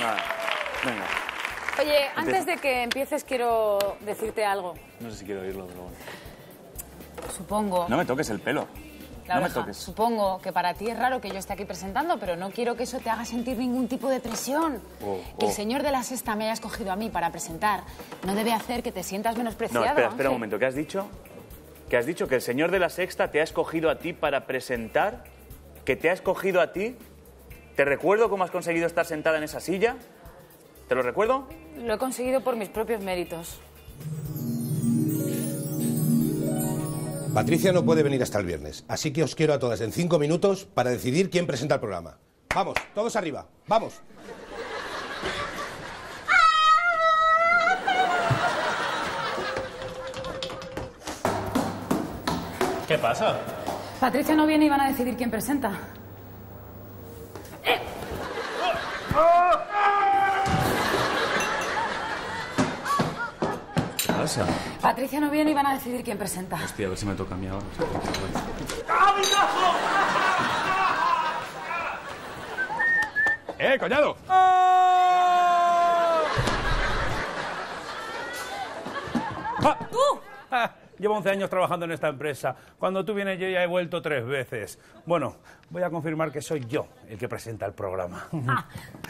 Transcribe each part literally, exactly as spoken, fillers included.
Vale. Venga. Oye, Empieza. antes de que empieces quiero decirte algo. No sé si quiero oírlo, pero bueno. Supongo... No me toques el pelo. La no me oreja. toques. Supongo que para ti es raro que yo esté aquí presentando, pero no quiero que eso te haga sentir ningún tipo de presión. Oh, Que oh. el señor de la sexta me haya escogido a mí para presentar no debe hacer que te sientas menospreciado. No, espera, espera Ángel. un momento. ¿Qué has dicho? ¿Que has dicho que el señor de la sexta te ha escogido a ti para presentar? ¿Que te ha escogido a ti? ¿Te recuerdo cómo has conseguido estar sentada en esa silla? ¿Te lo recuerdo? Lo he conseguido por mis propios méritos. Patricia no puede venir hasta el viernes, así que os quiero a todas en cinco minutos para decidir quién presenta el programa. Vamos, todos arriba, vamos. ¿Qué pasa? Patricia no viene y van a decidir quién presenta. ¿Qué pasa? Patricia no viene y van a decidir quién presenta. Hostia, a ver si me toca a mí ahora. ¡Eh, collado! ¡Tú! Ah, llevo once años trabajando en esta empresa. Cuando tú vienes yo ya he vuelto tres veces. Bueno, voy a confirmar que soy yo el que presenta el programa. Ah.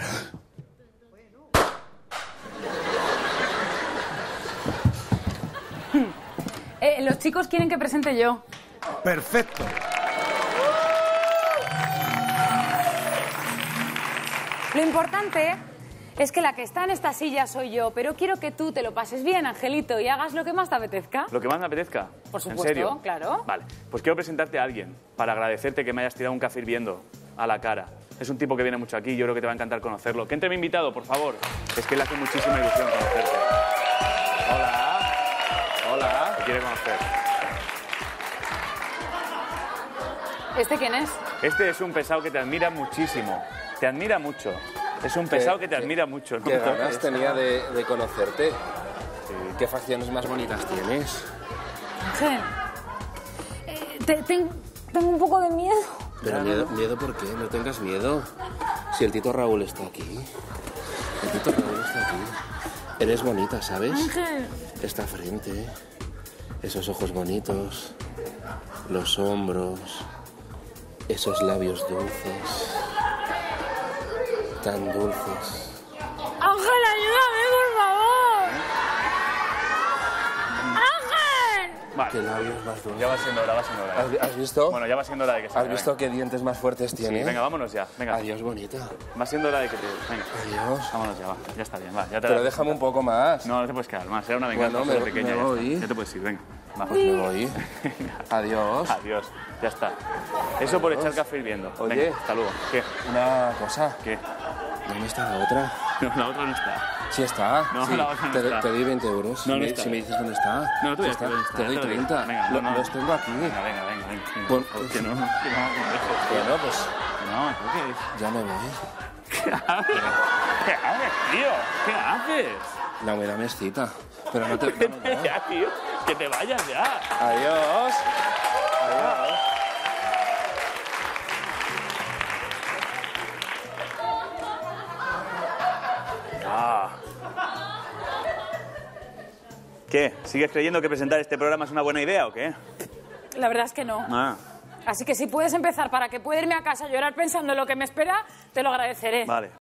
Eh, los chicos quieren que presente yo. Perfecto. Lo importante es que la que está en esta silla soy yo, pero quiero que tú te lo pases bien, Angelito, y hagas lo que más te apetezca. ¿Lo que más me apetezca? Por supuesto, ¿En serio? claro. Vale, pues quiero presentarte a alguien para agradecerte que me hayas tirado un café hirviendo a la cara. Es un tipo que viene mucho aquí, yo creo que te va a encantar conocerlo. Que entre mi invitado, por favor. Es que le hace muchísima ilusión conocerte. Hola. Hola. Te quiere conocer. ¿Este quién es? Este es un pesado que te admira muchísimo. Te admira mucho. Es un pesado que te admira mucho. ¿No Qué me ganas toques? tenía de, de conocerte. ¿Qué facciones más bonitas tienes? Ángel, eh, te- ten- tengo un poco de miedo. Pero miedo, miedo, ¿por qué? No tengas miedo. Si el Tito Raúl está aquí. El Tito Raúl está aquí. Eres bonita, ¿sabes? Ángel. Esta frente, esos ojos bonitos, los hombros, esos labios dulces, tan dulces. Ángel, ayúdame, por favor. Ángel. Vale. Qué labios más dulces. Ya va siendo hora, va siendo hora. ¿Has, has visto? Bueno, ya va siendo hora de que se ¿Has vaya, visto venga. qué dientes más fuertes Sí, tiene? venga, vámonos ya. Venga. Adiós, bonita. Va siendo hora de que te... Venga. Adiós. Vámonos ya, va. Ya está bien, va. Ya te Pero la- déjame un poco más. No, no te puedes quedar más. Era una venganza Bueno, me- solo pequeña. me ya, voy. está. Ya te puedes ir, venga. Va. Pues me voy. Adiós. Adiós. Ya está. Eso por echar café hirviendo. Oye. Venga, hasta luego. ¿Qué? Una cosa. ¿Qué? ¿Dónde está la otra? No, la otra no está. Sí está. No, sí. la otra no te, está. te doy veinte euros. No, no si, me, está. si me dices dónde está. No, tú Sí ya está. sabes dónde está. Te doy Te lo digo. treinta. Venga, Lo- no, no. Los tengo aquí. Venga, venga, venga. venga. Bueno, Que no, que no, que no. Bueno, pues No, ¿qué es? ya me voy. ¿Qué haces? ¿Qué haces, tío? ¿Qué haces? La humedad me excita. Pero no te... no, no, no. Ya, tío. Que te vayas ya. Adiós. Adiós. Ah. ¿Qué? ¿Sigues creyendo que presentar este programa es una buena idea o qué? La verdad es que no. Ah, Así que si puedes empezar para que pueda irme a casa a llorar pensando en lo que me espera, te lo agradeceré. vale.